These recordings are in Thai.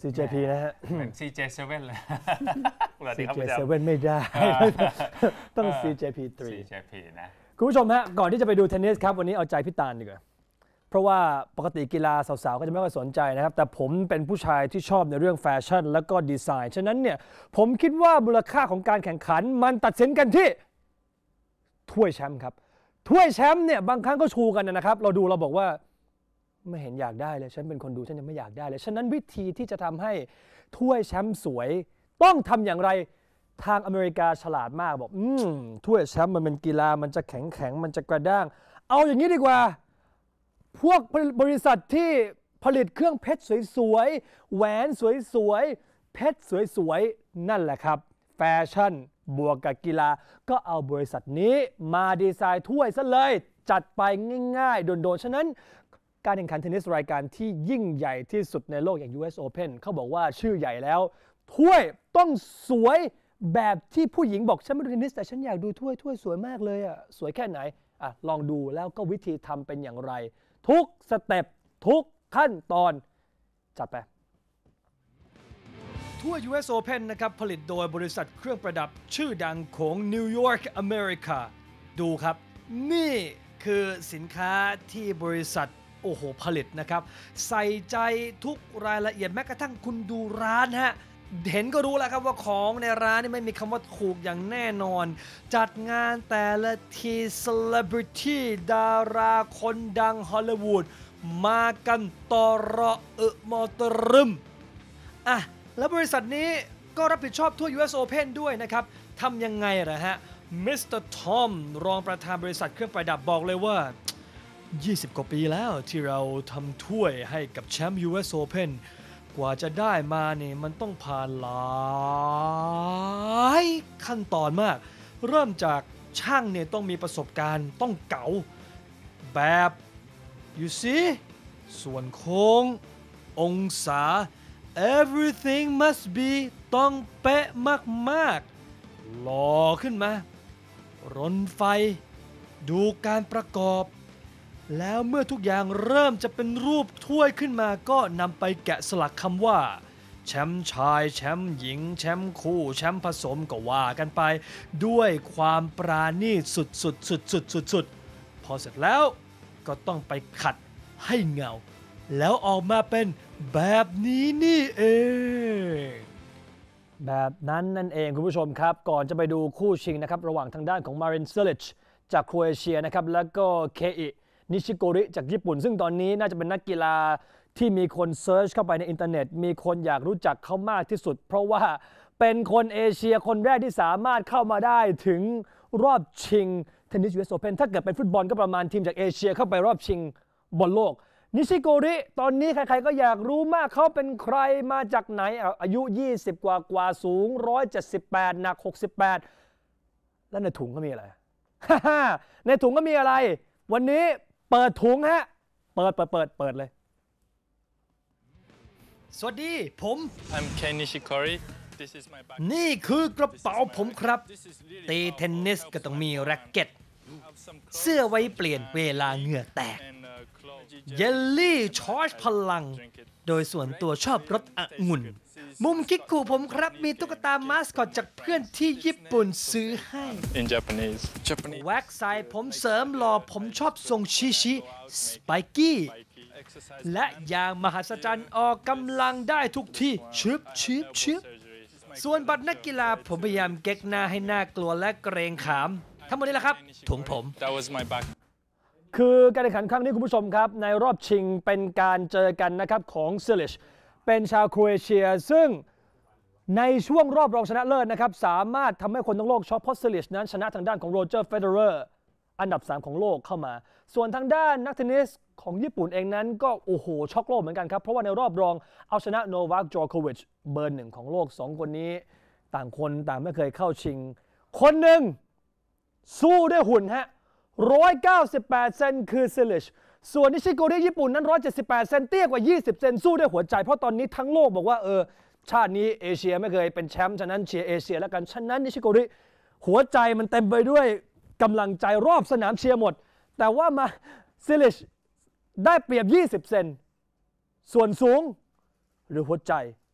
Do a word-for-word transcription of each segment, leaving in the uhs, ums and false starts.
ซี เจ พี นะฮะเหมือน ซี เจ เซเว่น เลยซี เจ เซเว่น ไม่ได้ต้อง ซี เจ พี ทรีซี เจ พี นะคุณผู้ชมฮะก่อนที่จะไปดูเทนนิสครับวันนี้เอาใจพี่ตาลดีกว่าเพราะว่าปกติกีฬาสาวๆก็จะไม่ค่อยสนใจนะครับแต่ผมเป็นผู้ชายที่ชอบในเรื่องแฟชั่นแล้วก็ดีไซน์ฉะนั้นเนี่ยผมคิดว่ามูลค่าของการแข่งขันมันตัดสินกันที่ถ้วยแชมป์ครับถ้วยแชมป์เนี่ยบางครั้งก็ชูกันนะครับเราดูเราบอกว่าไม่เห็นอยากได้เลยฉันเป็นคนดูฉันยังไม่อยากได้เลยฉะนั้นวิธีที่จะทำให้ถ้วยแชมป์สวยต้องทำอย่างไรทางอเมริกาฉลาดมากบอกอืมถ้วยแชมป์มันเป็นกีฬามันจะแข็งแข็งมันจะกระด้างเอาอย่างนี้ดีกว่าพวกบริษัทที่ผลิตเครื่องเพชรสวยๆแหวนสวยๆเพชรสวยๆนั่นแหละครับแฟชั่นบวกกับกีฬาก็เอาบริษัทนี้มาดีไซน์ถ้วยซะเลยจัดไปง่ายๆโดนๆฉะนั้นการแข่งขันเทนนิสรายการที่ยิ่งใหญ่ที่สุดในโลกอย่าง ยู เอส Open เขาบอกว่าชื่อใหญ่แล้วถ้วยต้องสวยแบบที่ผู้หญิงบอกฉันไม่ดูเทนนิสแต่ฉันอยากดูถ้วยถ้วยสวยมากเลยอ่ะสวยแค่ไหนอ่ะลองดูแล้วก็วิธีทำเป็นอย่างไรทุกสเต็ปทุกขั้นตอนจัดไปถ้วย ยู เอส Open นะครับผลิตโดยบริษัทเครื่องประดับชื่อดังของนิวยอร์กอเมริกาดูครับนี่คือสินค้าที่บริษัทโอ้โหผลิตนะครับใส่ใจทุกรายละเอียดแม้กระทั่งคุณดูร้านฮะเห็นก็รู้แล้วครับว่าของในร้านนี่ไม่มีคำว่าถูกอย่างแน่นอนจัดงานแต่ละทีเซเลบริตี้ดาราคนดังฮอลลีวูดมากันตอรอเออมอตรึมอ่ะแล้วบริษัทนี้ก็รับผิดชอบทั่ว ยู เอส Open ด้วยนะครับทำยังไงล่ะฮะมิสเตอร์ทอมรองประธานบริษัทเครื่องประดับบอกเลยว่ายี่สิบกว่าปีแล้วที่เราทำถ้วยให้กับแชมป์ ยู เอส Open กว่าจะได้มาเนี่ยมันต้องผ่านหลายขั้นตอนมากเริ่มจากช่างเนี่ยต้องมีประสบการณ์ต้องเก๋าแบบ you see ส่วนโค้งองศา everything must be ต้องเป๊ะมากๆหล่อขึ้นมารนไฟดูการประกอบแล้วเมื่อทุกอย่างเริ่มจะเป็นรูปถ้วยขึ้นมาก็นำไปแกะสลักคำว่าแชมป์ชายแชมป์หญิงแชมป์คู่แชมป์ผสมก็ว่ากันไปด้วยความปราณีตสุดสุดสุดสุดสุดสุดพอเสร็จแล้วก็ต้องไปขัดให้เงาแล้วออกมาเป็นแบบนี้นี่เองแบบนั้นนั่นเองคุณผู้ชมครับก่อนจะไปดูคู่ชิงนะครับระหว่างทางด้านของมาริน ซิลิชจากโครเอเชียนะครับแล้วก็เคอินิชิโกริจากญี่ปุ่นซึ่งตอนนี้น่าจะเป็นนักกีฬาที่มีคนเซิร์ชเข้าไปในอินเทอร์เน็ตมีคนอยากรู้จักเขามากที่สุดเพราะว่าเป็นคนเอเชียคนแรกที่สามารถเข้ามาได้ถึงรอบชิงเทนนิส ยู เอส Open ถ้าเกิดเป็นฟุตบอลก็ประมาณทีมจากเอเชียเข้าไปรอบชิงบอลโลกนิชิโกริตอนนี้ใครๆก็อยากรู้มากเขาเป็นใครมาจากไหนอายุยี่สิบกว่ากว่าสูงหนึ่งร้อยเจ็ดสิบแปดหนักหกสิบแปดแล้วในถุงก็มีอะไร ในถุงก็มีอะไรวันนี้เปิดถุงฮะเปิดเปิดเปิดเปิดเลยสวัสดีผม I'm Kei Nishikori This is my bag นี่คือกระเป๋าผมครับตีเทนนิสก็ต้องมีแร็คเก็ตเสื้อไว้เปลี่ยนเวลาเหงื่อแตกเยลลี่ชาร์จพลังโดยส่วนตัวชอบรสองุ่นมุมคิกคูผมครับมีตุ๊กตามาสคอตจากเพื่อนที่ญี่ปุ่นซื้อให้ In Japanese Japanese แว็กไซผมเสริมหล่อผมชอบทรงชิชิสไปกี้และอย่างมหัศจรรย์ออกกำลังได้ทุกที่ชิบชิบชิบส่วนบัตรนักกีฬาผมพยายามเก๊กหน้าให้น่ากลัวและเกรงขามทั้งหมดนี้แหละครับถุงผม That was my bag คือการแข่งขันครั้งนี้คุณผู้ชมครับในรอบชิงเป็นการเจอกันนะครับของซิลิชเป็นชาวโครเอเชียซึ่งในช่วงรอบรองชนะเลิศนะครับสามารถทำให้คนทั้งโลกช็อกเพราะซิลิชนั้นชนะทางด้านของโรเจอร์เฟเดอเรอร์อันดับสามของโลกเข้ามาส่วนทางด้านนักเทนนิสของญี่ปุ่นเองนั้นก็โอ้โหช็อกโลกเหมือนกันครับเพราะว่าในรอบรองเอาชนะโนวัค จอร์โควิชเบอร์หนึ่งของโลกสองคนนี้ต่างคนต่างไม่เคยเข้าชิงคนหนึ่งสู้ด้วยหุ่นฮะหนึ่งร้อยเก้าสิบแปดเซนคือซิลิชส่วนนิชิโกริญี่ปุ่นนั้นหนึ่งร้อยเจ็ดสิบแปดเซนเตี้ยกว่ายี่สิบเซนสู้ด้วยหัวใจเพราะตอนนี้ทั้งโลกบอกว่าเออชาตินี้เอเชียไม่เคยเป็นแชมป์ฉะนั้นเชียร์เอเชียแล้วกันฉะนั้นนิชิโกริหัวใจมันเต็มไปด้วยกำลังใจรอบสนามเชียร์หมดแต่ว่ามาซิลิชได้เปรียบยี่สิบเซนส่วนสูงหรือหัวใจ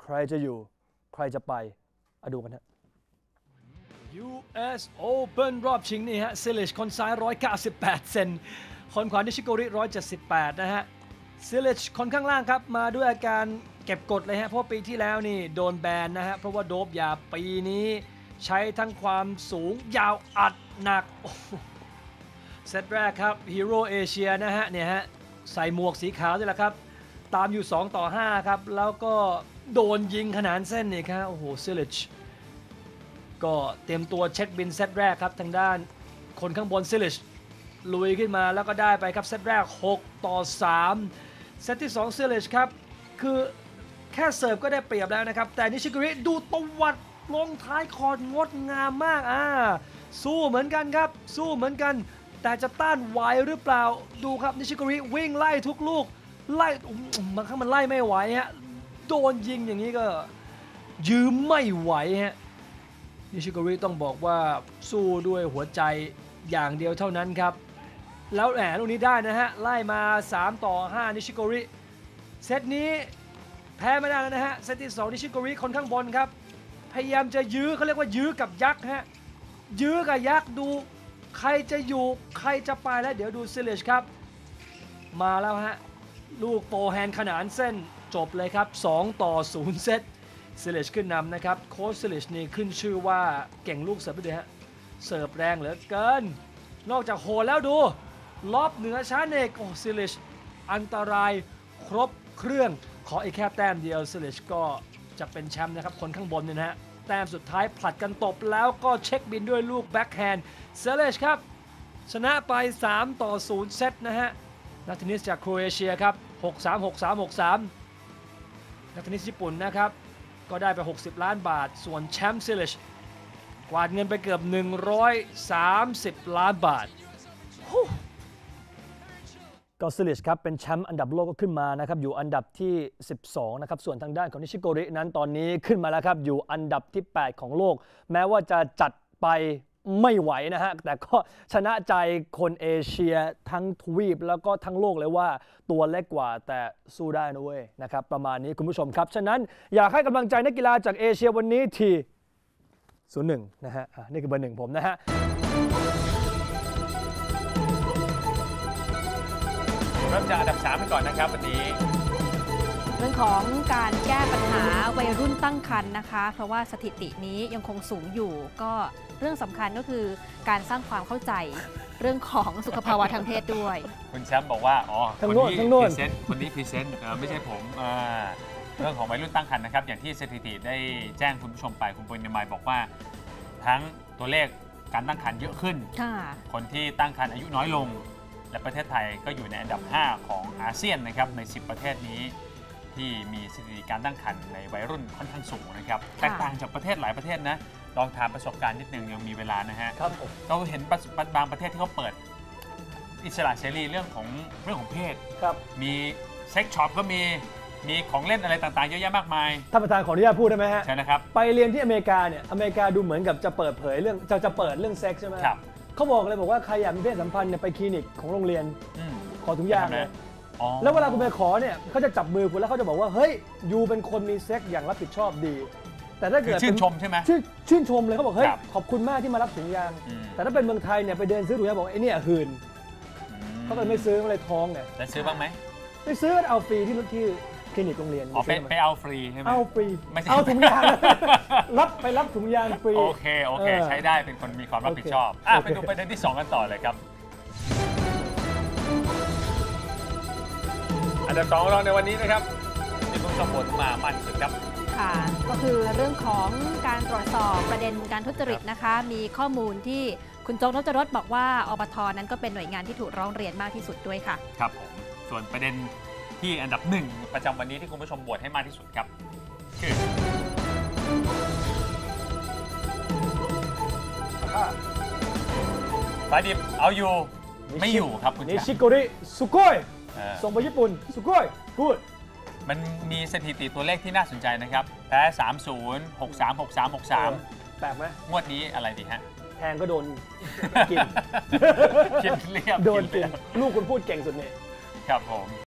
รจะอยู่ใครจะไปมาดูกันฮะยู เอส Open รอบชิงนี่ฮะซิลิชคนซ้ายหนึ่งร้อยเก้าสิบแปดเซนคนขวานิชิโกริหนึ่งร้อยเจ็ดสิบแปดนะฮะซิลิชคนข้างล่างครับมาด้วยอาการเก็บกดเลยฮะเพราะปีที่แล้วนี่โดนแบนนะฮะเพราะว่าโดบยาปีนี้ใช้ทั้งความสูงยาวอัดหนักเซตแรกครับฮีโร่เอเชียนะฮะเนี่ยฮะใส่หมวกสีขาวนี่แหละครับตามอยู่สองต่อห้าครับแล้วก็โดนยิงขนานเส้นนี่ครับโอ้โหซิลิชก็เตรียมตัวเช็คบินเซตแรกครับทางด้านคนข้างบนซิลิชลุยขึ้นมาแล้วก็ได้ไปครับเซตแรกหกต่อสามเซตที่สองซิลิชครับคือแค่เสิร์ฟก็ได้เปรียบแล้วนะครับแต่นิชิโกริดูตวัดลงท้ายคอร์ดงดงามมากอ่าสู้เหมือนกันครับสู้เหมือนกันแต่จะต้านไหวหรือเปล่าดูครับนิชิโกริวิ่งไล่ทุกลูกไล่บางครั้งมันไล่ไม่ไหวฮะโดนยิงอย่างนี้ก็ยืมไม่ไหวฮะนิชิโกริต้องบอกว่าสู้ด้วยหัวใจอย่างเดียวเท่านั้นครับแล้วแหมลูกนี้ได้นะฮะไล่มาสามต่อห้านิชิโกริเซตนี้แพ้ไม่ได้แล้วนะฮะเซตที่สองนิชิโกริคนข้างบนครับพยายามจะยื้อเขาเรียกว่ายื้อกับยักษ์ฮะยื้อกับยักษ์ดูใครจะอยู่ใครจะไปแล้วเดี๋ยวดูซิลิชครับมาแล้วฮะลูกโฟร์แฮนด์ขนานเส้นจบเลยครับสองต่อศูนย์เซตซิลิชขึ้นนำนะครับโค้ชซิลิชนี่ขึ้นชื่อว่าเก่งลูกเสิร์ฟไปด้วยฮะเสิร์ฟแรงเหลือเกินนอกจากโหแล้วดูลอบเหนือช้าเนกโอ้ซิลิชอันตรายครบเครื่องขออีกแค่แต้มเดียวซิลิชก็จะเป็นแชมป์นะครับคนข้างบนเนี่ยนะฮะแต้มสุดท้ายผลัดกันตบแล้วก็เช็คบินด้วยลูกแบ็คแฮนด์ซิลิชครับชนะไปสามต่อศูนย์เซตนะฮะนักเทนนิสจากโครเอเชียครับหกสาม หกสาม หกสามนักเทนนิสญี่ปุ่นนะครับก็ได้ไปหกสิบล้านบาทส่วนแชมป์ซิลิชกวาดเงินไปเกือบหนึ่งร้อยสามสิบล้านบาทก็ซิลิชครับเป็นแชมป์อันดับโลกก็ขึ้นมานะครับอยู่อันดับที่สิบสองนะครับส่วนทางด้านของนิชิโกรินั้นตอนนี้ขึ้นมาแล้วครับอยู่อันดับที่แปดของโลกแม้ว่าจะจัดไปไม่ไหวนะฮะแต่ก็ชนะใจคนเอเชียทั้งทวีปแล้วก็ทั้งโลกเลยว่าตัวเล็กกว่าแต่สู้ได้นะเว้ยนะครับประมาณนี้คุณผู้ชมครับฉะนั้นอยากให้กำลังใจนักกีฬาจากเอเชียวันนี้ทีศูนย์หนึ่งนะฮะนี่คือเบอร์หนึ่งผมนะฮะเริ่มจากอันดับสามไปก่อนนะครับวันนี้เรื่องของการแก้ปัญหาวัยรุ่นตั้งครรภ์นะคะเพราะว่าสถิตินี้ยังคงสูงอยู่ก็เรื่องสำคัญก็คือการสร้างความเข้าใจเรื่องของสุขภาวะทางเพศด้วยคุณแชมป์บอกว่าอ๋อคนนี้พรีเซนต์คนนี้พรีเซนต์ไม่ใช่ผมเรื่องของวัยรุ่นตั้งครรภ์นะครับอย่างที่สถิติได้แจ้งคุณผู้ชมไปคุณปุณณมัยบอกว่าทั้งตัวเลขการตั้งครรภ์เยอะขึ้นคนที่ตั้งครรภ์อายุน้อยลงและประเทศไทยก็อยู่ในอันดับห้าของอาเซียนนะครับในสิบประเทศนี้ที่มีสถิติการตั้งครรภ์ในวัยรุ่นค่อนข้างสูงนะครับแตกต่างจากประเทศหลายประเทศนะลองถามประสบการณ์นิดนึงยังมีเวลานะฮะเราเห็นบางประเทศที่เขาเปิดอิสระเสรีเรื่องของเรื่องของเพศมีเซ็กช็อปก็มีมีของเล่นอะไรต่างๆเยอะแยะมากมายท่านประธานขออนุญาตพูดได้ไหมฮะใช่นะครับไปเรียนที่อเมริกาเนี่ยอเมริกาดูเหมือนกับจะเปิดเผยเรื่องจะจะเปิดเรื่องเซ็กใช่ไหมครับเขาบอกเลยบอกว่าใครอยากมีเพศสัมพันธ์เนี่ยไปคลินิกของโรงเรียนขอถุงยางเลยแล้วเวลาคุณไปขอเนี่ยเขาจะจับมือคุณแล้วเขาจะบอกว่าเฮ้ยยูเป็นคนมีเซ็กอย่างรับผิดชอบดีแต่ถ้าเกิดชื่นชมใช่ไหมชื่นชื่นชมเลยเขาบอกเฮ้ยขอบคุณมากที่มารับถุงยางแต่ถ้าเป็นเมืองไทยเนี่ยไปเดินซื้อถุงยางบอกไอ้นี่หืนเขาเลยไม่ซื้อเขาเลยท้องเนี่ยจะซื้อบ้างไหมไม่ซื้อก็เอาฟรีที่ที่คลินิกโรงเรียนอ๋อไปเอาฟรีใช่ไหมเอาฟรีเอาถุงยางรับไปรับถุงยางฟรีโอเคโอเคใช้ได้เป็นคนมีความรับผิดชอบอ่ะไปดูประเด็นที่สองกันต่อเลยครับอันดับสองของเราในวันนี้นะครับที่คุณสมบูรณ์มามันสุดครับค่ะก็คือเรื่องของการตรวจสอบประเด็นการทุจริตนะคะมีข้อมูลที่คุณโจ๊กนพรสบอกว่าอบท.นั้นก็เป็นหน่วยงานที่ถูกร้องเรียนมากที่สุดด้วยค่ะครับผมส่วนประเด็นที่อันดับหนึ่งประจำวันนี้ที่คุณผู้ชมโหวตให้มากที่สุดครับคือฟ้าดิบเอาอยู่ไม่อยู่ครับคุณนิชิโกริสุโกยส่งไปญี่ปุ่นสุโกยพูดมันมีสถิติตัวเลขที่น่าสนใจนะครับแพ้สามศูนย์ หกสาม หกสาม หกสามแปลกไหมงวดนี้อะไรดีฮะแทงก็โดนกินกินเรียบโดนกินลูกคุณพูดเก่งสุดเนี่ยครับผม